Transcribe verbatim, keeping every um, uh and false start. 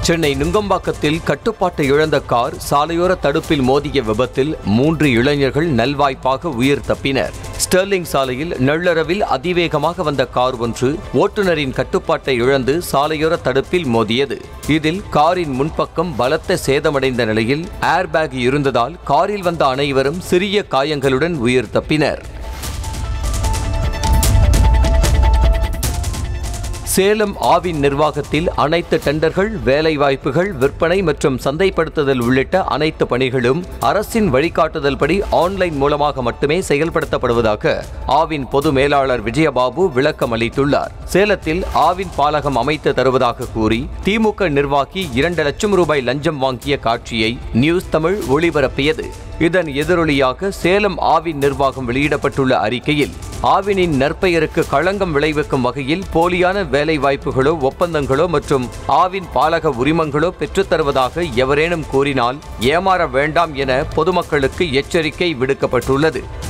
சென்னை நுங்கம்பாக்கத்தில் கட்டுப்பாட்டை இழந்த கார் சாலையோர தடுப்பில் மோதிய விபத்தில் மூன்று இளைஞர்கள் நல்வாய்ப்பாக உயிர் தப்பினர். ஸ்டெர்லிங் சாலையில் நள்ளிரவில் அதிவேகமாக வந்த கார் ஒன்று ஓட்டுநரின் கட்டுப்பாட்டை இழந்து சாலையோர தடுப்பில் மோதியது. இதில் காரின் முன்பக்கம் பலத்த சேதமடைந்த நிலையில் ஏர்பேக் இருந்ததால் காரில் வந்த அனைவரும் சிறிய காயங்களுடன் உயிர் தப்பினர். சேலம் ஆவின் நிர்வாகத்தில் அனைத்து டெண்டர்கள், வேலைவாய்ப்புகள், விற்பனை மற்றும் சந்தைப்படுத்துதல் உள்ளிட்ட அனைத்து பணிகளும் அரசின் வழிகாட்டுதல் படி ஆன்லைன் மூலமாக மட்டுமே செயல்படுத்தப்படுவதாக ஆவின் பொது மேலாளர் விஜயபாபு விளக்கம் அளித்துள்ளார். சேலத்தில் ஆவின் பாலகம் அமைத்து தருவதாக கூறி திமுக நிர்வாகி இரண்டு லட்சம் ரூபாய் லஞ்சம் வாங்கிய காட்சியை நியூஸ் தமிழ் ஒளிபரப்பியது. இதன் எதிரொலியாக சேலம் ஆவின் நிர்வாகம் வெளியிடப்பட்டுள்ள அறிக்கையில், ஆவினின் நற்பெயருக்கு களங்கம் விளைவிக்கும் வகையில் போலியான வேலை வாய்ப்புகளோ ஒப்பந்தங்களோ மற்றும் ஆவின் பாலக உரிமங்களோ பெற்றுத்தருவதாக எவரேனும் கூறினால் ஏமாற வேண்டாம் என பொதுமக்களுக்கு எச்சரிக்கை விடுக்கப்பட்டுள்ளது.